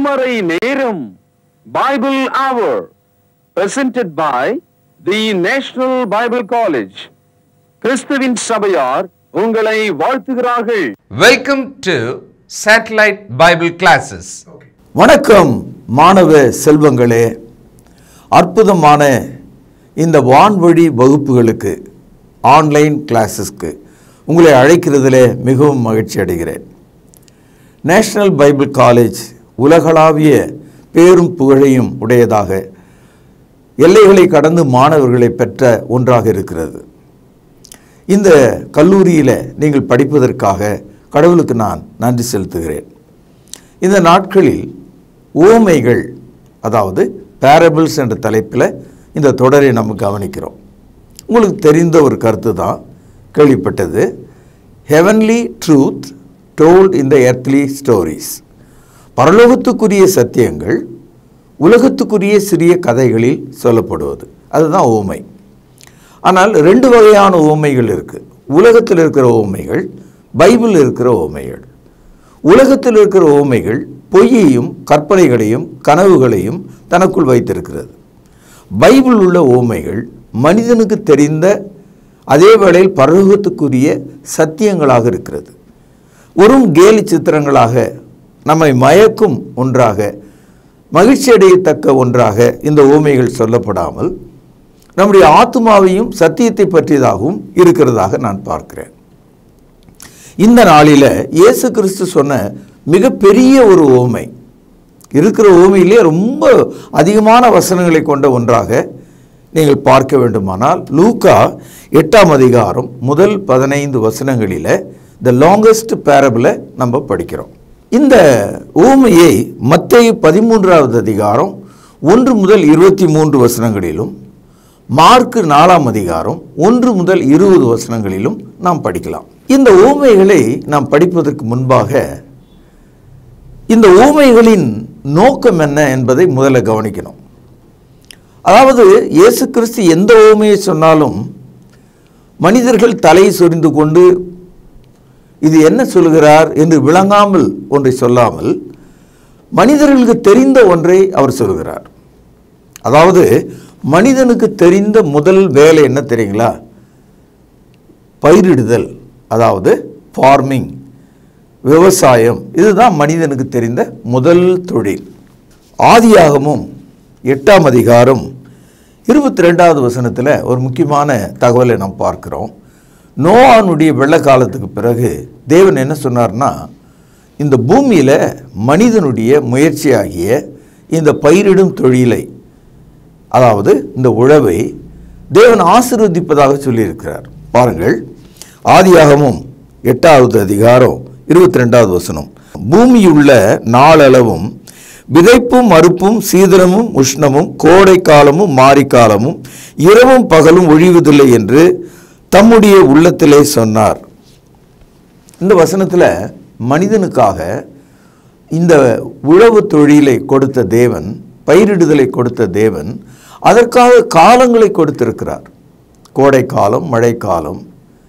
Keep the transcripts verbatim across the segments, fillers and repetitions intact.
திருமறை நேரம் Bible Hour presented by the National Bible College. கிறிஸ்துவின் சபையார் உங்களை வாழ்த்துகிறார்கள். Welcome to Satellite Bible Classes. வணக்கம் மாணவ செல்வங்களே, அற்புதமான இந்த வான்வழி வகுப்புகளுக்கு, ஆன்லைன் கிளாஸஸ்க்கு உங்களை அழைக்கிறதிலே மிகவும் மகிழ்ச்சி அடைகிறேன். நேஷனல் பைபிள் காலேஜ் உலகளாவிய பேரும் புகழையும் உடையதாக எல்லைகளை கடந்து மாணவர்களை பெற்ற ஒன்றாக இருக்கிறது. இந்த கல்லூரியில் நீங்கள் படிப்பதற்காக கடவுளுக்கு நான் நன்றி செலுத்துகிறேன். இந்த நாட்களில் உவமைகள், அதாவது பேரபிள்ஸ் என்ற தலைப்பில் இந்த தொடரை நம்ம கவனிக்கிறோம். உங்களுக்கு தெரிந்த ஒரு கருத்து தான் கேள்விப்பட்டது, heavenly truth told in the earthly stories. பரலோகத்துக்குரிய சத்தியங்கள் உலகத்துக்குரிய சிறிய கதைகளில் சொல்லப்படுவது, அதுதான் உவமை. ஆனால் ரெண்டு வகையான உவமைகள் இருக்குது. உலகத்தில் இருக்கிற உவமைகள், பைபிளில் இருக்கிற உவமைகள். உலகத்தில் இருக்கிற உவமைகள் பொய்யையும் கற்பனைகளையும் கனவுகளையும் தனக்குள் வைத்திருக்கிறது. பைபிள் உள்ள உவமைகள் மனிதனுக்கு தெரிந்த அதே வேளையில் பரலோகத்துக்குரிய சத்தியங்களாக இருக்கிறது. ஒரு கேலி சித்திரங்களாக நம்மை மயக்கும் ஒன்றாக, மகிழ்ச்சி அடையத்தக்க ஒன்றாக இந்த உவமைகள் சொல்லப்படாமல் நம்முடைய ஆத்மாவையும் சத்தியத்தை பற்றியதாகவும் இருக்கிறதாக நான் பார்க்கிறேன். இந்த நாளில் இயேசு கிறிஸ்து சொன்ன மிகப்பெரிய ஒரு உவமை, இருக்கிற உவமையிலே ரொம்ப அதிகமான வசனங்களை கொண்ட ஒன்றாக நீங்கள் பார்க்க வேண்டுமானால் லூக்கா எட்டாம் அதிகாரம் முதல் பதினைந்து வசனங்களில் த லாங்கஸ்ட் பேரபிளை நம்ம படிக்கிறோம். இந்த உவமையை மத்தேயு பதிமூன்றாவது அதிகாரம் ஒன்று முதல் இருபத்தி மூன்று வசனங்களிலும், மார்க்கு நாலாம் அதிகாரம் ஒன்று முதல் இருபது வசனங்களிலும் நாம் படிக்கலாம். இந்த உவமைகளை நாம் படிப்பதற்கு முன்பாக இந்த உவமைகளின் நோக்கம் என்ன என்பதை முதல்ல கவனிக்கணும். அதாவது இயேசு கிறிஸ்து எந்த உவமையை சொன்னாலும் மனிதர்கள் தலையை சொரிந்து கொண்டு இது என்ன சொல்கிறார் என்று விளங்காமல் ஒன்றை சொல்லாமல் மனிதர்களுக்கு தெரிந்த ஒன்றை அவர் சொல்கிறார். அதாவது மனிதனுக்கு தெரிந்த முதல் வேலை என்ன தெரியுங்களா? பயிரிடுதல், அதாவது ஃபார்மிங், விவசாயம். இதுதான் மனிதனுக்கு தெரிந்த முதல் தொழில். ஆதியாகமும் எட்டாம் அதிகாரம் இருபத்தி ரெண்டாவது வசனத்தில் ஒரு முக்கியமான தகவலை நாம் பார்க்கிறோம். நோவானுடைய வெள்ள காலத்துக்கு பிறகு தேவன் என்ன சொன்னார்னா, இந்த பூமியில் மனிதனுடைய முயற்சியாகிய இந்த பயிரிடும் தொழிலை, அதாவது இந்த உழவை தேவன் ஆசீர்வதிப்பதாக சொல்லியிருக்கிறார். பாருங்கள், ஆதியாகமும் எட்டாவது அதிகாரம் இருபத்தி ரெண்டாவது வசனம், பூமியுள்ள நாளளவும் விதைப்பும் மறுப்பும் சீதனமும் உஷ்ணமும் கோடை காலமும் மாரிக்காலமும் இரவும் பகலும் ஒழிவதில்லை என்று தம்முடைய உள்ளத்திலே சொன்னார். இந்த வசனத்தில் மனிதனுக்காக இந்த உழவு தொழிலை கொடுத்த தேவன், பயிரிடுதலை கொடுத்த தேவன், அதற்காக காலங்களை கொடுத்திருக்கிறார். கோடை காலம், மழைக்காலம்,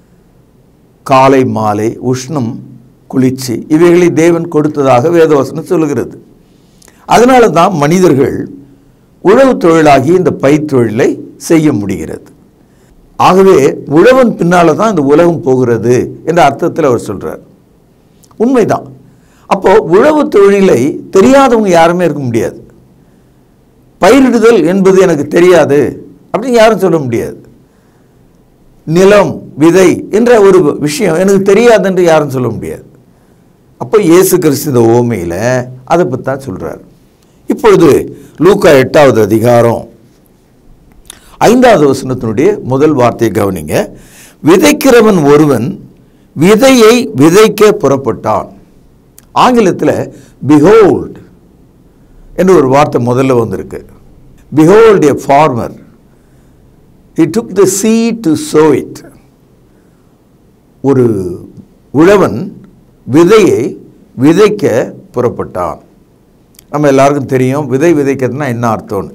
காலை மாலை, உஷ்ணம், குளிர்ச்சி, இவைகளை தேவன் கொடுத்ததாக வேதவசனம் சொல்கிறது. அதனால தான் மனிதர்கள் உழவு தொழிலாகி இந்த பயிர் தொழிலை செய்ய முடிகிறது. ஆகவே உழவன் பின்னால் தான் இந்த உலகம் போகிறது என்ற அர்த்தத்தில் அவர் சொல்கிறார். உண்மைதான். அப்போது உழவு தொழிலை தெரியாதவங்க யாருமே இருக்க முடியாது. பயிரிடுதல் என்பது எனக்கு தெரியாது அப்படின்னு யாரும் சொல்ல முடியாது. நிலம், விதை என்ற ஒரு விஷயம் எனக்கு தெரியாது என்று யாரும் சொல்ல முடியாது. அப்போ இயேசு கிறிஸ்து இந்த உவமையில் அதை பற்றி தான் சொல்கிறார். இப்பொழுது லூக்கா எட்டாவது அதிகாரம் ஐந்தாவது வசனத்தினுடைய முதல் வார்த்தையை கவனிங்க. விதைக்கிறவன் ஒருவன் விதையை விதைக்க புறப்பட்டான். ஆங்கிலத்தில் behold என்று ஒரு வார்த்தை முதல்ல வந்திருக்கு. behold a farmer, he took the seed to sow it. ஒரு உழவன் விதையை விதைக்க புறப்பட்டான். நம்ம எல்லாருக்கும் தெரியும் விதை விதைக்கிறதுனா என்ன அர்த்தம்னு.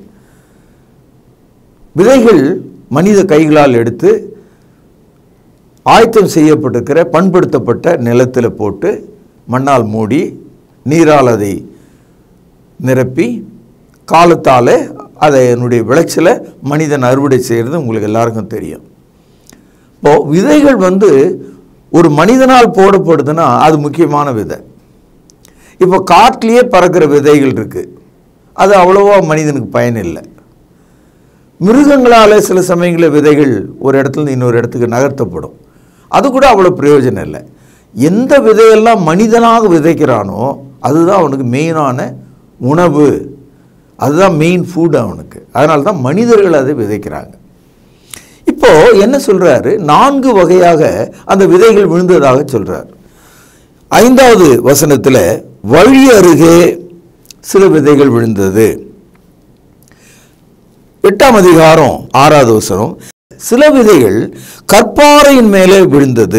விதைகள் மனித கைகளால் எடுத்து ஆயத்தம் செய்யப்பட்டிருக்கிற பண்படுத்தப்பட்ட நிலத்தில் போட்டு மண்ணால் மூடி நீரால் அதை நிரப்பி காலத்தால் அதை என்னுடைய விளைச்சலை மனிதன் அறுவடை செய்கிறது உங்களுக்கு எல்லாருக்கும் தெரியும். இப்போது விதைகள் வந்து ஒரு மனிதனால் போடப்படுதுன்னா அது முக்கியமான விதை. இப்போ காட்டிலேயே பறக்கிற விதைகள் இருக்குது, அது அவ்வளோவா மனிதனுக்கு பயன் இல்லை. மிருகங்களால் சில சமயங்களில் விதைகள் ஒரு இடத்துல இன்னொரு இடத்துக்கு நகர்த்தப்படும், அது கூட அவ்வளோ பிரயோஜனம் இல்லை. எந்த விதையெல்லாம் மனிதனாக விதைக்கிறானோ அதுதான் அவனுக்கு மெயினான உணவு, அதுதான் மெயின் ஃபுட் அவனுக்கு. அதனால தான் மனிதர்கள் அதை விதைக்கிறாங்க. இப்போது என்ன சொல்கிறாரு, நான்கு வகையாக அந்த விதைகள் விழுந்ததாக சொல்கிறார். ஐந்தாவது வசனத்தில் வழி அருகே சில விதைகள் விழுந்தது. எட்டாம் அதிகாரம் ஆறாவது வசனம், சில விதைகள் கற்பாறையின் மேலே விழுந்தது.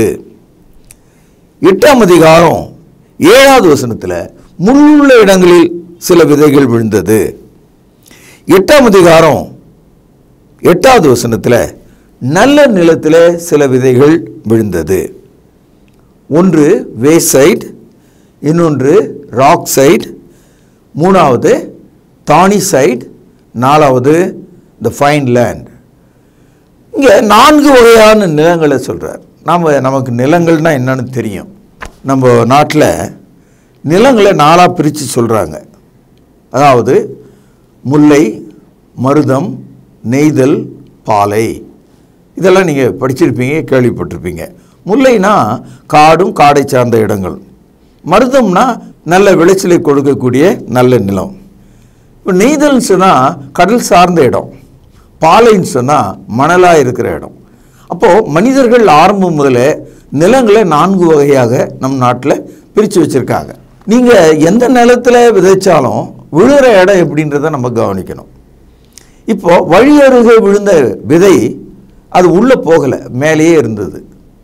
எட்டாம் அதிகாரம் ஏழாவது வசனத்தில் முள்ளுள்ள இடங்களில் சில விதைகள் விழுந்தது. எட்டாம் அதிகாரம் எட்டாவது வசனத்தில் நல்ல நிலத்தில் சில விதைகள் விழுந்தது. ஒன்று வேசைட், இன்னொன்று ராக் சைட், மூணாவது தானி சைட், நாலாவது த ஃபைன் லேண்ட். இங்கே நான்கு வகையான நிலங்களை சொல்கிறார். நாம் நமக்கு நிலங்கள்னால் என்னன்னு தெரியும். நம்ம நாட்டில் நிலங்களை நாலாக பிரித்து சொல்கிறாங்க. அதாவது முல்லை, மருதம், நெய்தல், பாலை. இதெல்லாம் நீங்கள் படிச்சிருப்பீங்க, கேள்விப்பட்டிருப்பீங்க. முல்லைனா காடும் காடை சார்ந்த இடங்கள், மருதம்னா நல்ல விளைச்சலை கொடுக்கக்கூடிய நல்ல நிலம், இப்போ நெய்தல்னு சொன்னால் கடல் சார்ந்த இடம், பாலைன்னு சொன்னால் மணலாக இருக்கிற இடம். அப்போது மனிதர்கள் ஆரம்பம் முதலே நிலங்களை நான்கு வகையாக நம் நாட்டில் பிரித்து வச்சுருக்காங்க. நீங்கள் எந்த நிலத்தில் விதைச்சாலும் விழுகிற இடம் எப்படின்றத நம்ம கவனிக்கணும். இப்போது வழி அருகே விழுந்த விதை அது உள்ளே போகலை, மேலேயே இருந்தது.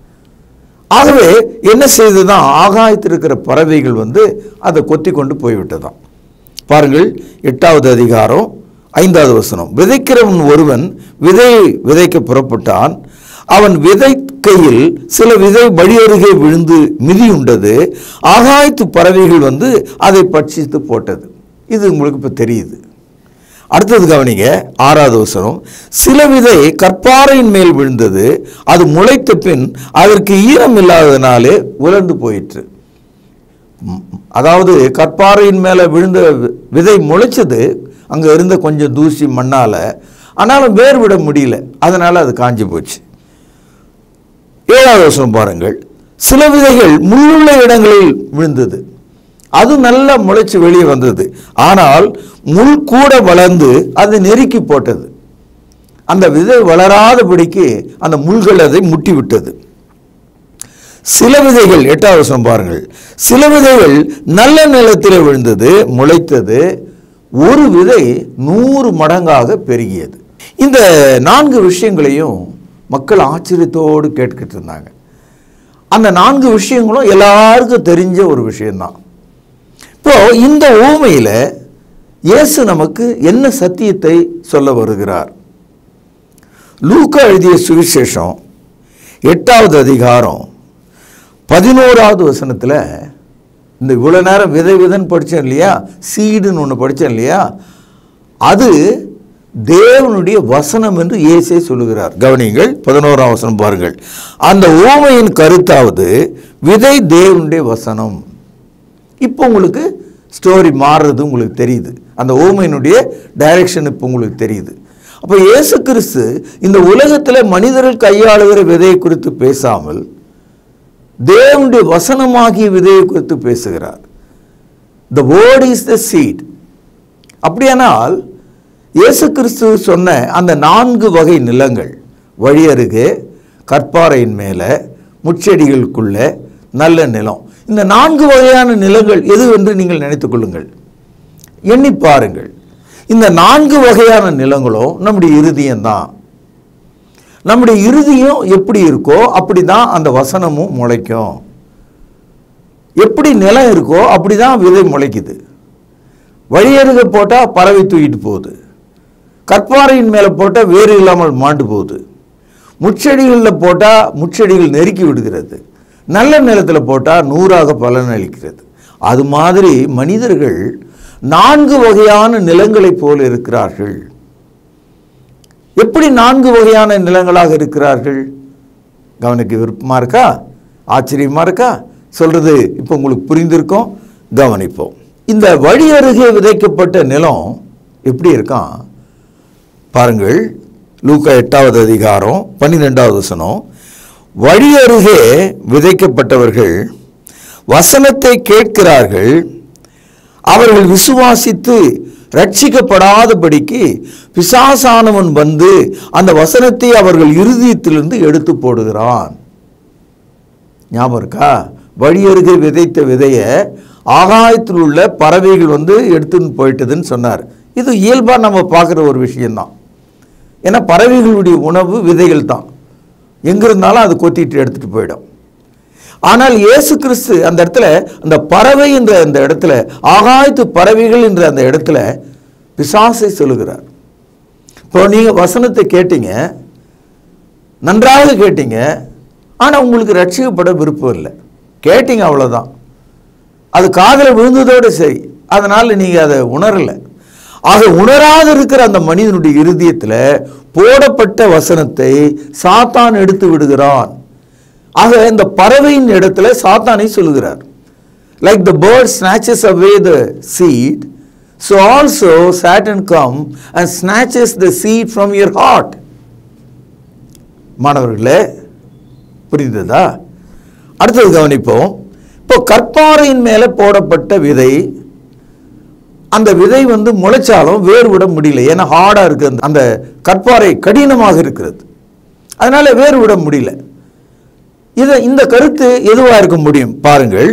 ஆகவே என்ன செய்ததுதான், ஆகாயத்தில் இருக்கிற பறவைகள் வந்து அதை கொத்தி கொண்டு போய்விட்டதாம். பாருங்கள், எட்டாவது அதிகாரம் ஐந்தாவது வசனம், விதைக்கிறவன் ஒருவன் விதை விதைக்க புறப்பட்டான், அவன் விதைக்கையில் சில விதை வழி அருகே விழுந்து மிதியுண்டது, ஆகாயத்து பறவைகள் வந்து அதை பட்சித்து போட்டது. இது உங்களுக்கு இப்போ தெரியுது. அடுத்தது கவனிங்க, ஆறாவது வசனம், சில விதை கற்பாறையின் மேல் விழுந்தது, அது முளைத்த பின் அதற்கு ஈரம் இல்லாததினாலே உலர்ந்து போயிற்று. அதாவது கற்பாறையின் மேலே விழுந்த விதை முளைச்சது, அங்கே இருந்த கொஞ்சம் தூசி மண்ணால், ஆனாலும் வேர் விட முடியல, அதனால் அது காஞ்சி போச்சு. ஏழாவது வசனம் பாருங்கள், சில விதைகள் முள்ளுள்ள இடங்களில் விழுந்தது, அது நல்லா முளைச்சி வெளியே வந்தது, ஆனால் முள் கூட வளர்ந்து அது நெருக்கி போட்டது. அந்த விதை வளராதபடிக்கு அந்த முள்கள் அதை முட்டி விட்டது. சில விதைகள், எட்டாவது வசனம் பாருங்கள், சில விதைகள் நல்ல நிலத்தில் விழுந்தது, முளைத்தது, ஒரு விதை நூறு மடங்காக பெருகியது. இந்த நான்கு விஷயங்களையும் மக்கள் ஆச்சரியத்தோடு கேட்டுக்கிட்டு இருந்தாங்க. அந்த நான்கு விஷயங்களும் எல்லாருக்கும் தெரிஞ்ச ஒரு விஷயம்தான். இப்போ இந்த ஊமையில் இயேசு நமக்கு என்ன சத்தியத்தை சொல்ல வருகிறார்? லூக்கா எழுதிய சுவிசேஷம் எட்டாவது அதிகாரம் பதினோராவது வசனத்தில், இந்த இவ்வளோ நேரம் விதை விதன்னு படித்தேன் இல்லையா, சீடுன்னு ஒன்று படித்தேன் இல்லையா, அது தேவனுடைய வசனம் என்று இயேசே சொல்லுகிறார். கவனிங்கள், பதினோராம் வசனம் பாருங்கள், அந்த ஊமையின் கருத்தாவது விதை தேவனுடைய வசனம். இப்போ உங்களுக்கு ஸ்டோரி மாறுறது உங்களுக்கு தெரியுது, அந்த ஊமையினுடைய டைரக்ஷன் இப்போ உங்களுக்கு தெரியுது. அப்போ இயேசு கிறிஸ்து இந்த உலகத்தில் மனிதர்கள் கையாளுகிற விதையை குறித்து பேசாமல் தேவனுடைய வசனமாகிய விதையை குறித்து பேசுகிறார். The word is the seed. அப்படியானால் இயேசு கிறிஸ்து சொன்ன அந்த நான்கு வகை நிலங்கள், வழி அருகே, கற்பாறையின் மேலே, முட்செடிகளுக்குள்ள, நல்ல நிலம், இந்த நான்கு வகையான நிலங்கள் எது என்று நீங்கள் நினைத்துக் கொள்ளுங்கள், எண்ணி பாருங்கள். இந்த நான்கு வகையான நிலங்களும் நம்முடைய இருதயம்தான். நம்முடைய இருதயம் எப்படி இருக்கோ அப்படி தான் அந்த வசனமும் முளைக்கும். எப்படி நிலம் இருக்கோ அப்படி தான் விதை முளைக்குது. வழியருக போட்டால் பறவை தூக்கிட்டு போகுது, கற்பாறையின் மேலே போட்டால் வேறு இல்லாமல் மாண்டு போகுது, முட்செடிகளில் போட்டால் முட்செடிகள் நெருக்கி விடுகிறது, நல்ல நிலத்தில் போட்டால் நூறாக பலன் அளிக்கிறது. அது மாதிரி மனிதர்கள் நான்கு வகையான நிலங்களைப் போல இருக்கிறார்கள். எப்படி நான்கு வகையான நிலங்களாக இருக்கிறார்கள்? கவனிக்க விருப்பமா இருக்கா? ஆச்சரியமா இருக்கா? சொல்றது இப்போ உங்களுக்கு புரிந்திருக்கும். கவனிப்போம். இந்த வழி அருகே விதைக்கப்பட்ட நிலம் எப்படி இருக்கான் பாருங்கள். லூக்கா எட்டாவது அதிகாரம் பன்னிரெண்டாவது வசனம். வழி அருகே விதைக்கப்பட்டவர்கள் வசனத்தை கேட்கிறார்கள், அவர்கள் விசுவாசித்து ரட்சிக்கப்படாதபடிக்கு பிசாசானவன் வந்து அந்த வசனத்தை அவர்கள் இருதயத்திலிருந்து எடுத்து போடுகிறான். ஞாபகம் இருக்கா? வழி அருகே விதைத்த விதைய ஆகாயத்தில் உள்ள பறவைகள் வந்து எடுத்துன்னு போயிட்டதுன்னு சொன்னார். இது இயல்பா நம்ம பார்க்குற ஒரு விஷயம்தான். ஏன்னா பறவைகளுடைய உணவு விதைகள் தான், எங்கிருந்தாலும் அது கொத்திட்டு எடுத்துட்டு போயிடும். ஆனால் இயேசு கிறிஸ்து அந்த இடத்துல, அந்த பறவை என்ற அந்த இடத்துல, ஆகாயத்து பறவைகள் என்ற அந்த இடத்துல பிசாசை சொல்லுகிறார். இப்போ நீங்கள் வசனத்தை கேட்டீங்க, நன்றாக கேட்டீங்க, ஆனால் உங்களுக்கு ரட்சிக்கப்பட விருப்பம் இல்லை. கேட்டீங்க அவ்வளோதான், அது காதில் விழுந்ததோடு சரி, அதனால் நீங்கள் அதை உணரலை. ஆக உணராது இருக்கிற அந்த மனிதனுடைய இருதயத்தில் போடப்பட்ட வசனத்தை சாத்தான் எடுத்து விடுகிறான். ஆக இந்த பறவையின் இடத்துல சாத்தானை சொல்லுகிறார். Like the bird snatches away the seed, so also Satan come and snatches the seed from your heart. மாணவர்களே, புரிந்ததா? அடுத்தது கவனிப்போம். இப்போ கற்பாறையின் மேலே போடப்பட்ட விதை, அந்த விதை வந்து முளைச்சாலும் வேர் விட முடியல. ஏன்னா ஹார்டாக இருக்குது, அந்த கற்பாறை கடினமாக இருக்கிறது, அதனால வேர் விட முடியல. இதை இந்த கருத்து எதுவாக இருக்க முடியும் பாருங்கள்.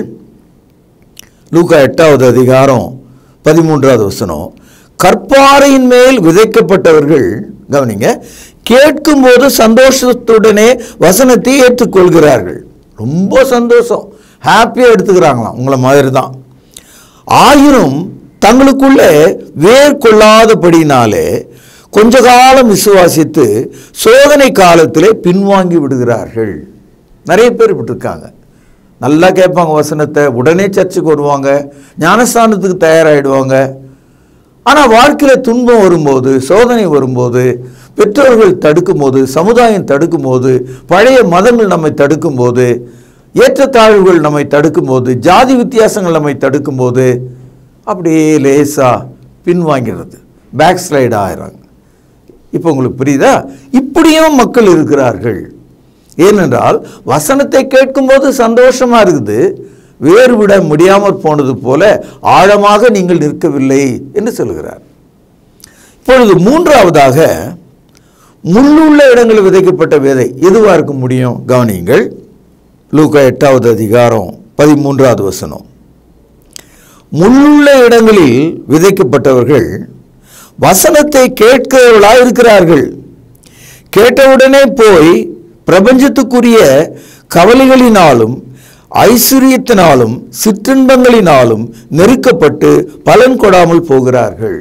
லூக்கா எட்டாவது அதிகாரம் பதிமூன்றாவது வசனம். கற்பாறையின் மேல் விதைக்கப்பட்டவர்கள், கவனிங்க, கேட்கும் போது சந்தோஷத்துடனே வசனத்தை ஏற்றுக்கொள்கிறார்கள். ரொம்ப சந்தோஷம், ஹாப்பியாக எடுத்துக்கிறாங்களாம், உங்களை மாதிரி தான். ஆயினும் தங்களுக்குள்ளே வேர் கொள்ளாதபடினாலே கொஞ்ச காலம் விசுவாசித்து சோதனை காலத்திலே பின்வாங்கி விடுகிறார்கள். நிறைய பேர் இப்படி இருக்காங்க. நல்லா கேட்பாங்க வசனத்தை, உடனே சர்ச்சுக்கு வருவாங்க, ஞானஸ்தானத்துக்கு தயாராகிடுவாங்க. ஆனால் வாழ்க்கையில் துன்பம் வரும்போது, சோதனை வரும்போது, பெற்றோர்கள் தடுக்கும்போது, சமுதாயம் தடுக்கும்போது, பழைய மதங்கள் நம்மை தடுக்கும்போது, ஏற்றத்தாழ்வுகள் நம்மை தடுக்கும்போது, ஜாதி வித்தியாசங்கள் நம்மை தடுக்கும்போது அப்படியே லேசாக பின்வாங்கிறது, பேக் ஸ்லைடு ஆகிறாங்க. இப்போ உங்களுக்கு புரியுதா? இப்படியும் மக்கள் இருக்கிறார்கள். ஏனென்றால் வசனத்தை கேட்கும்போது சந்தோஷமா இருக்குது, வேறு விட முடியாமல் போனது போல ஆழமாக நீங்கள் நிற்கவில்லை என்று சொல்கிறார். இப்பொழுது மூன்றாவதாக, முள்ளுள்ள இடங்களில் விதைக்கப்பட்ட விதை எதுவாக இருக்க முடியும்? கவனியுங்கள். லூக்கா எட்டாவது அதிகாரம் பதிமூன்றாவது வசனம். முள்ளுள்ள இடங்களில் விதைக்கப்பட்டவர்கள் வசனத்தை கேட்கிறவர்களாக இருக்கிறார்கள். கேட்டவுடனே போய் பிரபஞ்சத்துக்குரிய கவலைகளினாலும் ஐஸ்வர்யத்தினாலும் சிற்றின்பங்களினாலும் நெருக்கப்பட்டு பலன் கொடாமல் போகிறார்கள்.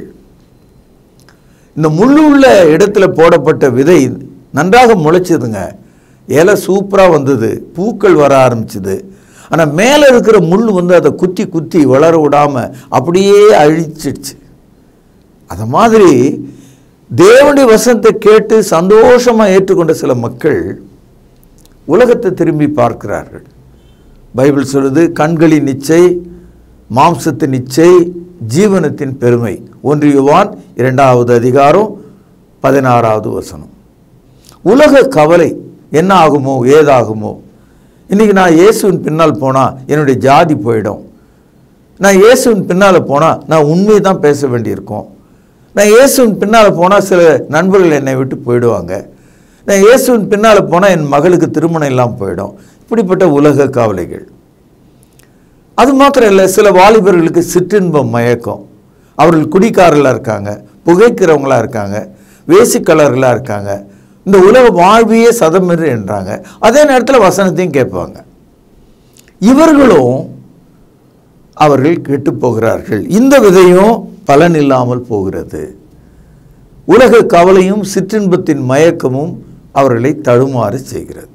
இந்த முள்ளுள்ள இடத்துல போடப்பட்ட விதை நன்றாக முளைச்சதுங்க, இலை சூப்பராக வந்தது, பூக்கள் வர ஆரம்பிச்சது. ஆனால் மேலே இருக்கிற முள் வந்து அதை குத்தி குத்தி வளர விடாமல் அப்படியே அழிச்சிடுச்சு. அது மாதிரி தேவனுடைய வசனத்தை கேட்டு சந்தோஷமாக ஏற்றுக்கொண்ட சில மக்கள் உலகத்தை திரும்பி பார்க்கிறார்கள். பைபிள் சொல்லுது, கண்களின் நிச்சை, மாம்சத்தின் நிச்சை, ஜீவனத்தின் பெருமை. ஒன்று யோவான் இரண்டாவது அதிகாரம் பதினாறாவது வசனம். உலக கவலை என்ன ஆகுமோ ஏதாகுமோ. இன்றைக்கி நான் இயேசுவின் பின்னால் போனால் என்னுடைய ஜாதி போயிடும், நான் இயேசுவின் பின்னால் போனால் நான் உண்மையை தான் பேச வேண்டியிருக்கும், நான் இயேசுவின் பின்னால் போனால் சில நண்பர்கள் என்னை விட்டு போயிடுவாங்க, நான் இயேசுவின் பின்னால் போனால் என் மகளுக்கு திருமணம் இல்லாமல் போயிடும். இப்படிப்பட்ட உலக கவலைகள். அது மாத்திரம் இல்லை, சில வாலிபர்களுக்கு சிற்றின்பம் மயக்கம், அவர்கள் குடிக்காரர்களாக இருக்காங்க, புகைக்கிறவங்களாக இருக்காங்க, வேசிக்கலர்களாக இருக்காங்க, இந்த உலக வாழ்வியே சதமென்று என்றாங்க. அதே நேரத்தில் வசனத்தையும் கேட்பாங்க. இவர்களும் அவர்கள் கெட்டு போகிறார்கள். இந்த விதையும் பலன் இல்லாமல் போகிறது. உலக கவலையும் சிற்றின்பத்தின் மயக்கமும் அவர்களை தடுமாறு செய்கிறது.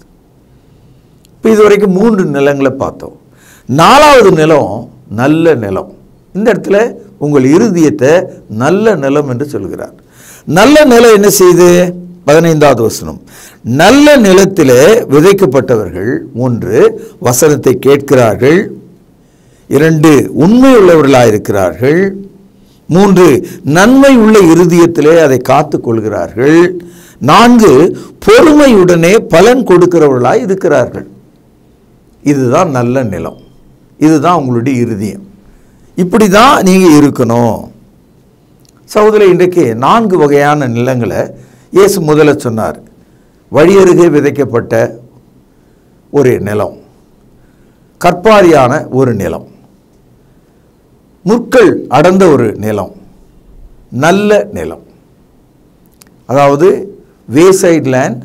இப்போ இதுவரைக்கும் மூன்று நிலங்களை பார்த்தோம். நாலாவது நிலம் நல்ல நிலம். இந்த இடத்துல உங்கள் இருதயத்தை நல்ல நிலம் என்று சொல்கிறார். நல்ல நிலம் என்ன செய்து? பதினைந்தாவது வசனம், நல்ல நிலத்திலே விதைக்கப்பட்டவர்கள் ஒன்று வசனத்தை கேட்கிறார்கள், இரண்டு உண்மை உள்ளவர்களாயிருக்கிறார்கள், மூன்று நன்மை உள்ள இருதயத்திலே அதை காத்து கொள்கிறார்கள், நான்கு பொறுமையுடனே பலன் கொடுக்கிறவர்களாய் இருக்கிறார்கள். இதுதான் நல்ல நிலம், இதுதான் உங்களுடைய இருதயம். இப்படி தான் நீங்கள் இருக்கணும். சகோதரர், இன்றைக்கு நான்கு வகையான நிலங்களை இயேசு முதல்ல சொன்னார். வழியருகே விதைக்கப்பட்ட ஒரு நிலம், கற்பாரியான ஒரு நிலம், முற்கள் அடர்ந்த ஒரு நிலம், நல்ல நிலம். அதாவது wayside land,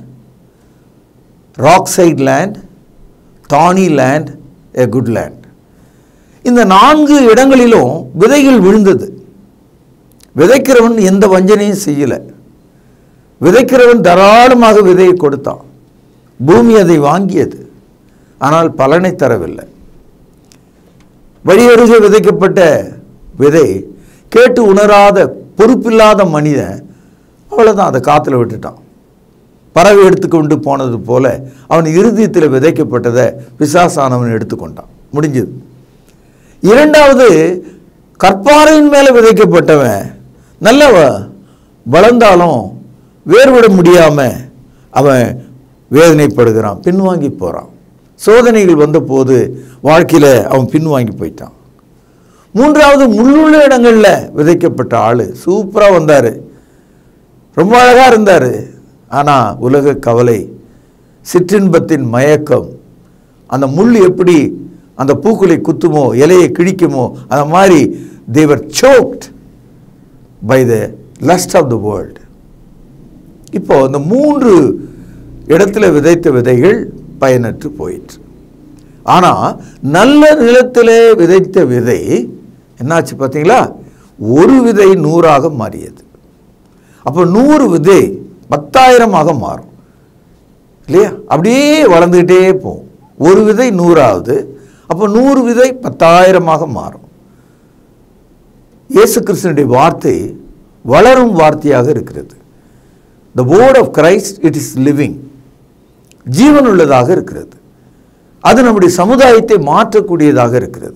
rock side land, thorny land, a good land. இந்த நான்கு இடங்களிலும் விதைகள் விழுந்தது. விதைக்கிறவன் எந்த வஞ்சனையும் செய்யலை. விதைக்கிறவன் தாராளமாக விதையை கொடுத்தான். பூமி அதை வாங்கியது, ஆனால் பலனை தரவில்லை. வழியருகே விதைக்கப்பட்ட விதை கேட்டு உணராத பொறுப்பில்லாத மனிதன் அவ்வளோதான், அதை காற்றுல விட்டுட்டான். பறவை எடுத்துக்கொண்டு போனது போல அவன் இருதயத்தில் விதைக்கப்பட்டதை பிசாசானவன் எடுத்துக்கொண்டான், முடிஞ்சது. இரண்டாவது, கற்பாறையின் மேலே விதைக்கப்பட்டவன் நல்ல வளர்ந்தாலும் வேறுவிட முடியாமல் அவன் வேதனைப்படுகிறான், பின்வாங்கி போகிறான். சோதனைகள் வந்த போது வாழ்க்கையில் அவன் பின்வாங்கி போயிட்டான். மூன்றாவது, முள்ளுள்ள இடங்களில் விதைக்கப்பட்ட ஆள் சூப்பராக வந்தார், ரொம்ப அழகாக இருந்தார். ஆனால் உலக கவலை, சிற்றின்பத்தின் மயக்கம், அந்த முள் எப்படி அந்த பூக்களை குத்துமோ இலையை கிழிக்குமோ அந்த மாதிரி they were choked by the lust of the world. இப்போ இந்த மூன்று இடத்துல விதைத்த விதைகள் பயனற்று போயிற்று. ஆனால் நல்ல நிலத்திலே விதைத்த விதை என்னாச்சு பார்த்தீங்களா? ஒரு விதை நூறாக மாறியது. அப்போ நூறு விதை பத்தாயிரமாக மாறும் இல்லையா? அப்படியே வளர்ந்துக்கிட்டே போகும். ஒரு விதை நூறாவது, அப்போ நூறு விதை பத்தாயிரமாக மாறும். இயேசு கிறிஸ்துவினுடைய வார்த்தை வளரும் வார்த்தையாக இருக்கிறது. The word of Christ, it is living, ஜீவனுள்ளதாக இருக்கிறது. அது நம்முடைய சமுதாயத்தை மாற்றக்கூடியதாக இருக்கிறது.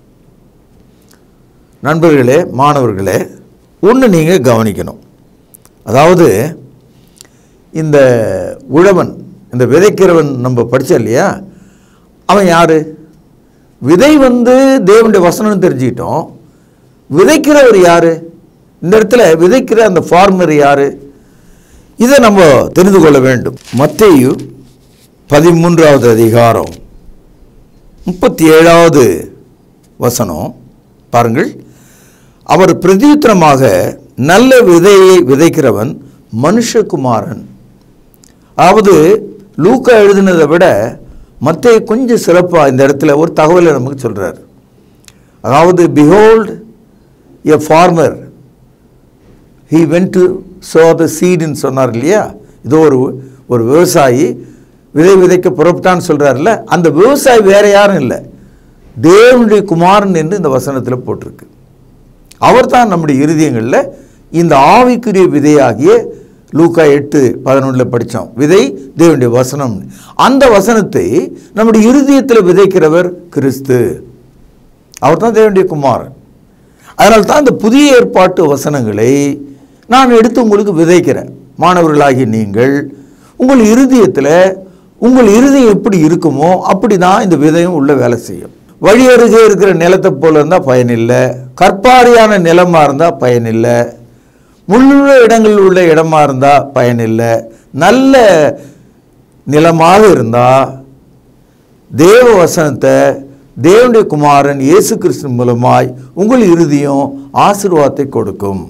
நண்பர்களே, மாணவர்களே, ஒன்று நீங்கள் கவனிக்கணும். அதாவது இந்த உழவன், இந்த விதைக்கிறவன் நம்ம படித்தோம் இல்லையா, அவன் யார்? விதை வந்து தேவனுடைய வசனம்னு தெரிஞ்சுக்கிட்டோம். விதைக்கிறவர் யார்? இந்த இடத்துல விதைக்கிற அந்த ஃபார்மர் யார்? இதை நம்ம தெரிந்து கொள்ள வேண்டும். மத்தேயு பதிமூன்றாவது அதிகாரம் முப்பத்தி ஏழாவது வசனம் பாருங்கள். அவர் பிரதியுத்தரமாக, நல்ல விதையை விதைக்கிறவன் மனுஷகுமாரன். அதாவது லூக்கா எழுதினதை விட மத்தேயு கொஞ்சம் சிறப்பாக இந்த இடத்துல ஒரு தகவலை நமக்கு சொல்கிறார். அதாவது behold a farmer, he went to sow the seed ன்னு சொன்னார் இல்லையா? இதோ ஒரு ஒரு விவசாயி விதை விதைக்க புறப்பட்டான்னு சொல்கிறார்ல, அந்த விவசாயி வேற யாரும் இல்லை, தேவனுடைய குமாரன் என்று இந்த வசனத்தில் போட்டிருக்கு. அவர் தான் நம்முடைய இருதயங்களில் இந்த ஆவிக்குரிய விதையாகிய லூக்கா எட்டு பதினொன்றில் படித்தோம், விதை தேவனுடைய வசனம். அந்த வசனத்தை நம்முடைய இருதயத்தில் விதைக்கிறவர் கிறிஸ்து, அவர் தான் தேவனுடைய குமாரன். அதனால தான் இந்த புதிய ஏற்பாட்டு வசனங்களை நான் எடுத்து உங்களுக்கு விதைக்கிறேன். மாணவர்களாகி நீங்கள் உங்கள் இருதயத்தில் உங்கள் இருதயம் எப்படி இருக்குமோ அப்படி தான் இந்த விதையும் உள்ள வேலை செய்யும். வழி அருகே இருக்கிற நிலத்தை போல இருந்தால் பயனில்லை, கற்பாரியான நிலமாக இருந்தால் பயனில்லை, முள்ளுள்ள இடங்களில் உள்ள இடமா இருந்தால் பயனில்லை. நல்ல நிலமாக இருந்தால் தேவ வசனத்தை தேவனுடைய குமாரன் இயேசு கிறிஸ்து மூலமாய் உங்கள் இருதயம் ஆசீர்வாதத்தை கொடுக்கும்.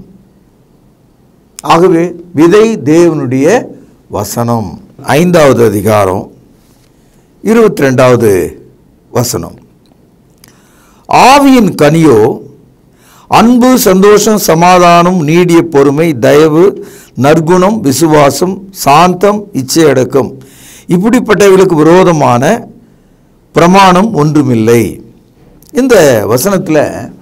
ஆகவே விதை தேவனுடைய வசனம். ஐந்தாவது அதிகாரம் இருபத்தி ரெண்டாவது வசனம், ஆவியின் கனியோ அன்பு, சந்தோஷம், சமாதானம், நீடிய பொறுமை, தயவு, நற்குணம், விசுவாசம், சாந்தம், இச்சையடக்கம், இப்படிப்பட்டவர்களுக்கு விரோதமான பிரமாணம் ஒன்றுமில்லை. இந்த வசனத்தில்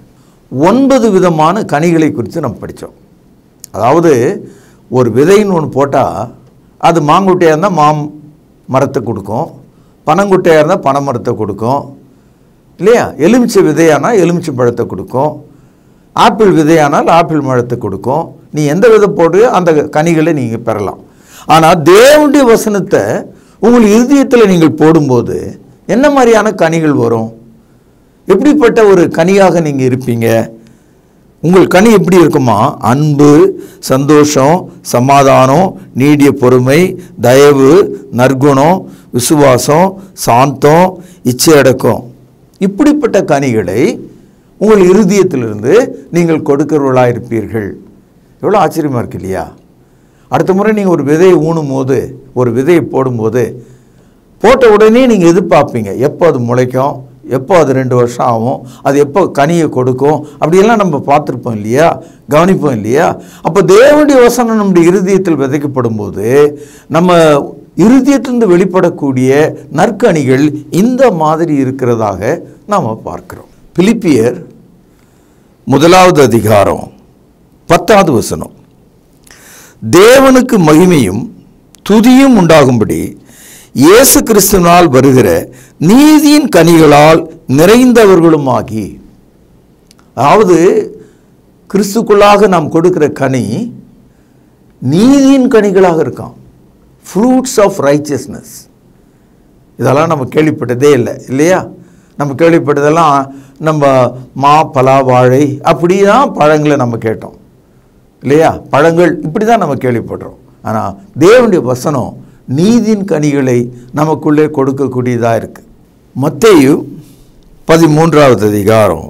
ஒன்பது விதமான கனிகளை குறித்து நம்ம படித்தோம். அதாவது ஒரு விதைன்னு ஒன்று போட்டால் அது மாங்குட்டையாக இருந்தால் மாம் மரத்தை கொடுக்கும், பனங்குட்டையாக இருந்தால் பனை மரத்தை கொடுக்கும் இல்லையா? எலுமிச்சை விதையானால் எலுமிச்சை பழத்தை கொடுக்கும், ஆப்பிள் விதையானால் ஆப்பிள் மரத்தை கொடுக்கும். நீ எந்த விதை போட்டு அந்த கனிகளை நீங்கள் பெறலாம். ஆனால் தேவனுடைய வசனத்தை உங்கள் இருதயத்தில் நீங்கள் போடும்போது என்ன மாதிரியான கனிகள் வரும்? எப்படிப்பட்ட ஒரு கனியாக நீங்கள் இருப்பீங்க? உங்கள் கனி எப்படி இருக்குமா? அன்பு, சந்தோஷம், சமாதானம், நீடிய பொறுமை, தயவு, நற்குணம், விசுவாசம், சாந்தம், இச்சையடக்கம். இப்படிப்பட்ட கனிகளை உங்கள் இருதயத்திலிருந்து நீங்கள் கொடுக்கிறவர்களாக இருப்பீர்கள். எவ்வளோ ஆச்சரியமாக இருக்கு இல்லையா? அடுத்த முறை நீங்கள் ஒரு விதையை ஊனும் போது, ஒரு விதையை போடும்போது, போட்ட உடனே நீங்கள் எதிர்பார்ப்பீங்க எப்போ அது முளைக்கும், எப்போ அது ரெண்டு வருஷம் ஆகும், அது எப்போ கனியை கொடுக்கும், அப்படியெல்லாம் நம்ம பார்த்துருப்போம் இல்லையா, கவனிப்போம் இல்லையா? அப்போ தேவனுடைய வசனம் நம்முடைய இருதயத்தில் விதைக்கப்படும் போது நம்ம இருதயத்திலிருந்து வெளிப்படக்கூடிய நற்கனிகள் இந்த மாதிரி இருக்கிறதாக நாம் பார்க்கிறோம். பிலிப்பியர் முதலாவது அதிகாரம் பத்தாவது வசனம், தேவனுக்கு மகிமையும் துதியும் உண்டாகும்படி இயேசு கிறிஸ்துவினால் வருகிற நீதியின் கனிகளால் நிறைந்தவர்களுமாகி. அதாவது கிறிஸ்துக்குள்ளாக நாம் கொடுக்கிற கனி நீதியின் கனிகளாக இருக்கான், ஃப்ரூட்ஸ் ஆஃப் ரைச்சியஸ்னஸ். இதெல்லாம் நம்ம கேள்விப்பட்டதே இல்லை இல்லையா? நம்ம கேள்விப்பட்டதெல்லாம் நம்ம மா, பலா, வாழை அப்படி தான் பழங்களை நம்ம கேட்டோம் இல்லையா? பழங்கள் இப்படி தான் நம்ம கேள்விப்படுறோம். ஆனால் தேவனுடைய வசனம் நீதியின் கனிகளை நமக்குள்ளே கொடுக்கக்கூடியதாக இருக்குது. மத்தேயு பதிமூன்றாவது அதிகாரம்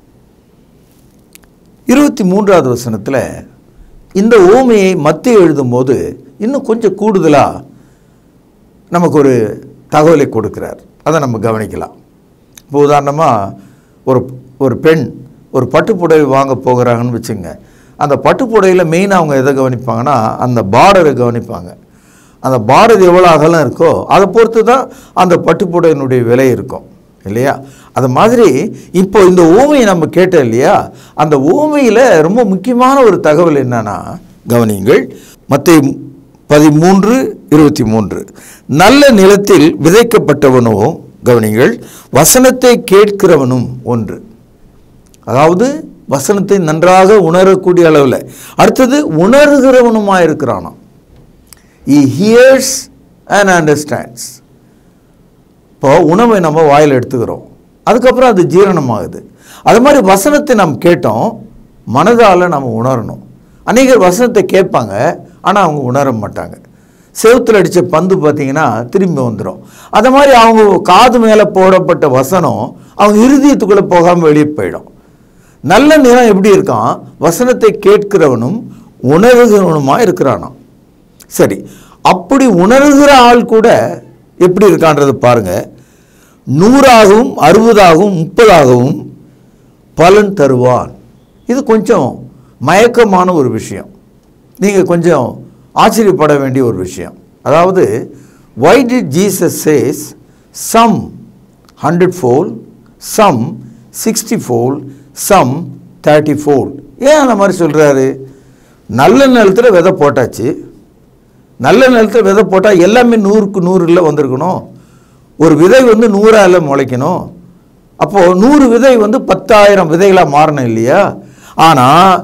இருபத்தி மூன்றாவது வசனத்தில் இந்த ஓமையை மத்தேயு எழுதும்போது இன்னும் கொஞ்சம் கூடுதலாக நமக்கு ஒரு தகவலை கொடுக்கிறார். அதை நம்ம கவனிக்கலாம். இப்போ உதாரணமாக ஒரு ஒரு பெண் ஒரு பட்டுப்புடவை வாங்க போகிறாங்கன்னு வச்சுங்க. அந்த பட்டுப்புடையில் மெயினாக அவங்க எதை கவனிப்பாங்கன்னா அந்த பார்டரை கவனிப்பாங்க. அந்த பார்டர் எவ்வளோ அகலம் இருக்கோ அதை பொறுத்து தான் அந்த பட்டுப்புடையினுடைய விலை இருக்கும் இல்லையா? அது மாதிரி இப்போ இந்த ஊமையை நம்ம கேட்டோம் இல்லையா? அந்த ஊமையில் ரொம்ப முக்கியமான ஒரு தகவல் என்னன்னா கவனிங்கள். மத்தேயு பதிமூன்று இருபத்தி மூன்று, நல்ல நிலத்தில் விதைக்கப்பட்டவனோ, கவனிங்கள், வசனத்தை கேட்கிறவனும் ஒன்று. அதாவது வசனத்தை நன்றாக உணரக்கூடிய அளவில். அடுத்தது உணர்கிறவனுமாக இருக்கிறானாம். he hears and understands. இப்போ உணவை நம்ம வாயில் எடுத்துக்கிறோம், அதுக்கப்புறம் அது ஜீரணமாகுது. அது மாதிரி வசனத்தை நாம் கேட்டோம், மனதால் நம்ம உணரணும். அநேகர் வசனத்தை கேட்பாங்க, ஆனால் அவங்க உணர மாட்டாங்க. செவுத்தில் அடித்த பந்து பார்த்தீங்கன்னா திரும்பி வந்துடும். அது மாதிரி அவங்க காது மேலே போடப்பட்ட வசனம் அவங்க இருதயத்துக்குள்ளே போகாமல் வெளியே போயிடும். நல்ல நிறம் எப்படி இருக்கான்? வசனத்தை கேட்கிறவனும் உணர்கிறவனுமாக இருக்கிறானாம். சரி, அப்படி உணர்கிற ஆள் கூட எப்படி இருக்கான்றது பாருங்க. நூறாகவும் அறுபதாகவும் முப்பதாகவும் பலன் தருவான். இது கொஞ்சம் மயக்கமான ஒரு விஷயம், நீங்கள் கொஞ்சம் ஆச்சரியப்பட வேண்டிய ஒரு விஷயம். அதாவது why did Jesus says some hundred fold, some sixty fold, some thirty fold? ஏன் அந்த மாதிரி சொல்கிறாரு? நல்ல நிலத்தில் விதை போட்டாச்சு. நல்ல நிலத்தில் விதை போட்டால் எல்லாமே நூறுக்கு நூறில் வந்திருக்கணும். ஒரு விதை வந்து நூறால் முளைக்கணும். அப்போது நூறு விதை வந்து பத்தாயிரம் விதைகளாக மாறணும் இல்லையா? ஆனால்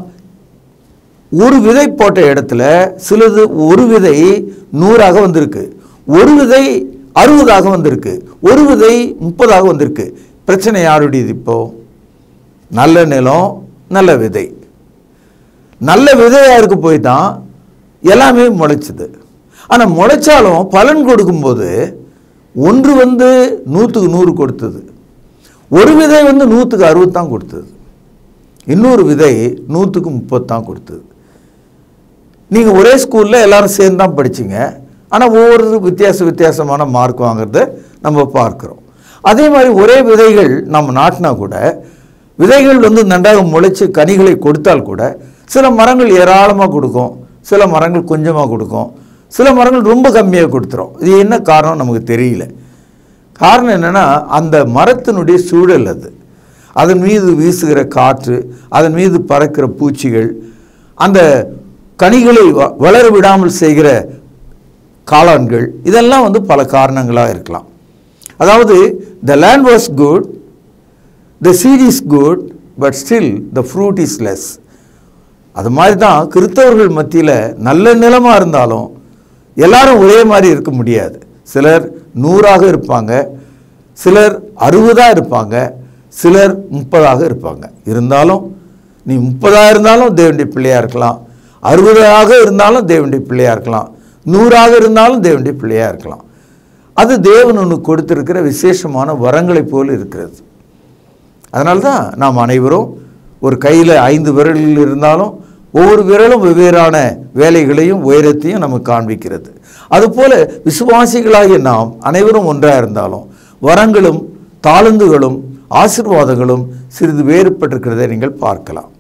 ஒரு விதை போட்ட இடத்துல சிலது ஒரு விதை நூறாக வந்திருக்கு, ஒரு விதை அறுபதாக வந்திருக்கு, ஒரு விதை முப்பதாக வந்திருக்கு. பிரச்சனை யாருடையது? இப்போ நல்ல நிலம், நல்ல விதை. நல்ல விதையாக இருக்க போய் தான் எல்லாமே முளைச்சிது. ஆனால் முளைச்சாலும் பலன் கொடுக்கும்போது ஒன்று வந்து நூற்றுக்கு நூறு கொடுத்தது, ஒரு விதை வந்து நூற்றுக்கு அறுபது தான் கொடுத்தது, இன்னொரு விதை நூற்றுக்கு முப்பது தான் கொடுத்தது. நீங்கள் ஒரே ஸ்கூலில் எல்லோரும் சேர்ந்து தான் படிச்சிங்க, ஆனால் ஒவ்வொரு வித்தியாச வித்தியாசமான மார்க் வாங்கிறத நம்ம பார்க்குறோம். அதே மாதிரி ஒரே விதைகள் நம்ம நாட்டினா கூட விதைகள் வந்து நன்றாக முளைச்சி கனிகளை கொடுத்தால் கூட சில மரங்கள் ஏராளமாக கொடுக்கும், சில மரங்கள் கொஞ்சமாக கொடுக்கும், சில மரங்கள் ரொம்ப கம்மியாக கொடுத்துரும். இது என்ன காரணம் நமக்கு தெரியல. காரணம் என்னென்னா அந்த மரத்தினுடைய சூழல். அது அதன் மீது வீசுகிற காற்று, அதன் மீது பறக்கிற பூச்சிகள், அந்த கனிகளை வளர விடாமல் செய்கிற காளான்கள், இதெல்லாம் வந்து பல காரணங்களாக இருக்கலாம். அதாவது the land was good, the seed is good, but still the fruit is less. அது மாதிரி தான் கிறிஸ்தவர்கள் மத்தியில் நல்ல நிலமாக இருந்தாலும் எல்லாரும் ஒரே மாதிரி இருக்க முடியாது. சிலர் நூறாக இருப்பாங்க, சிலர் அறுபதாக இருப்பாங்க, சிலர் முப்பதாக இருப்பாங்க. இருந்தாலும் நீ முப்பதாக இருந்தாலும் தேவனுடைய பிள்ளையாக இருக்கலாம், அறுபதாக இருந்தாலும் தேவனுடைய பிள்ளையாக இருக்கலாம், நூறாக இருந்தாலும் தேவனுடைய பிள்ளையாக இருக்கலாம். அது தேவன் ஒன்று கொடுத்திருக்கிற விசேஷமான வரங்களை போல் இருக்கிறது. அதனால தான் நாம் அனைவரும் ஒரு கையில் ஐந்து விரல்கள் இருந்தாலும் ஒவ்வொரு விரலும் வெவ்வேறான வேலைகளையும் உயரத்தையும் நமக்கு காண்பிக்கிறது. அதுபோல விசுவாசிகளாகிய நாம் அனைவரும் ஒன்றாக இருந்தாலும் வரங்களும் தாளந்துகளும் ஆசீர்வாதங்களும் சிறிது வேறுபட்டிருக்கிறதை நீங்கள் பார்க்கலாம்.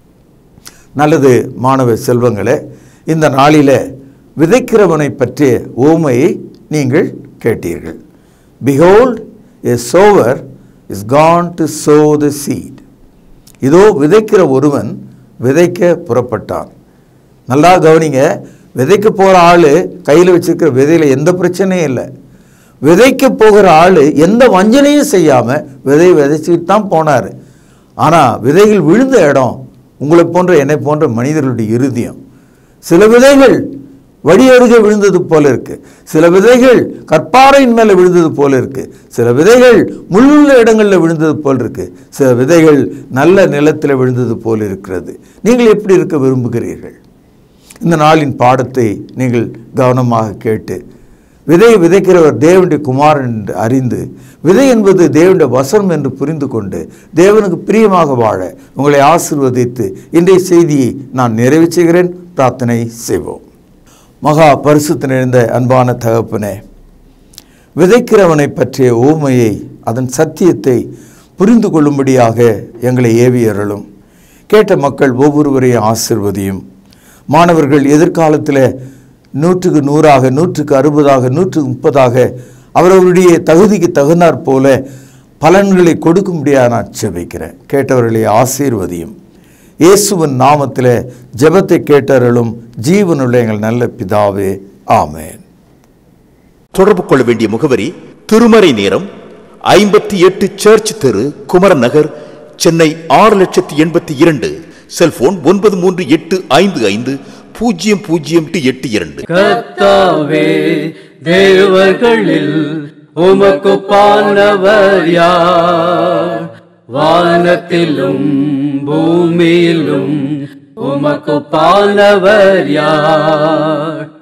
நல்லது மாணவ செல்வங்களே, இந்த நாளில் விதைக்கிறவனை பற்றிய ஓமையை நீங்கள் கேட்டீர்கள். Behold, a sower is gone to sow the seed. இதோ விதைக்கிற ஒருவன் விதைக்க புறப்பட்டான். நல்லா கவனிங்க, விதைக்க போகிற ஆள் கையில் வச்சிருக்கிற விதையில் எந்த பிரச்சனையும் இல்லை. விதைக்க போகிற ஆள் எந்த வஞ்சனையும் செய்யாமல் விதை விதைச்சிட்டு தான் போனார். ஆனால் விதைகள் விழுந்த இடம் உங்களை போன்ற என்னை போன்ற மனிதர்களுடைய இருதயம். சில விதைகள் வழி அருகே விழுந்தது போல இருக்கு, சில விதைகள் கற்பாறையின் மேலே விழுந்தது போல இருக்கு, சில விதைகள் முள்ளுள்ள இடங்களில் விழுந்தது போல் இருக்கு, சில விதைகள் நல்ல நிலத்தில் விழுந்தது போல் இருக்கிறது. நீங்கள் எப்படி இருக்க விரும்புகிறீர்கள்? இந்த நாளின் பாடத்தை நீங்கள் கவனமாக கேட்டு விதை விதைக்கிறவர் தேவனுடைய குமாரன் என்று அறிந்து விதை என்பது தேவனுடைய வசனம் என்று புரிந்து கொண்டு தேவனுக்கு பிரியமாக வாழ உங்களை ஆசீர்வதித்து இன்றைய செய்தியை நான் நிறைவு செய்கிறேன். பிரார்த்தனை செய்வோம். மகா பரிசுத்த நிறைந்த அன்பான தகப்பனே, விதைக்கிறவனை பற்றிய ஊமையை அதன் சத்தியத்தை புரிந்து கொள்ளும்படியாக எங்களை ஏவியருளும். கேட்ட மக்கள் ஒவ்வொருவரையும் ஆசீர்வதியும். மாணவர்கள் எதிர்காலத்தில் நூற்றுக்கு நூறாக, நூற்றுக்கு அறுபதாக, நூற்றுக்கு முப்பதாக அவரவருடைய தகுதிக்கு தகுந்தாற் போல பலன்களை கொடுக்கும்படியாக நான் ஜெபிக்கிறேன். கேட்டவர்களை ஆசீர்வதியும். இயேசுவின் நாமத்தில் ஜெபத்தை கேட்டருளும் ஜீவனுள்ள எங்கள் நல்ல பிதாவே, ஆமென். தொடர்பு கொள்ள வேண்டிய முகவரி: திருமறை நேரம், ஐம்பத்தி எட்டு சர்ச் தெரு, குமரன் நகர், சென்னை ஆறு லட்சத்தி எண்பத்தி இரண்டு. செல்போன் ஒன்பது மூன்று எட்டு ஐந்து ஐந்து பூஜ்ஜியம் பூஜ்ஜியம் எட்டு இரண்டு. கர்த்தாவே, தேவர்களில் உமக்கு பானவர் யார்? வானத்திலும் பூமியிலும் உமக்கு பானவர் யார்?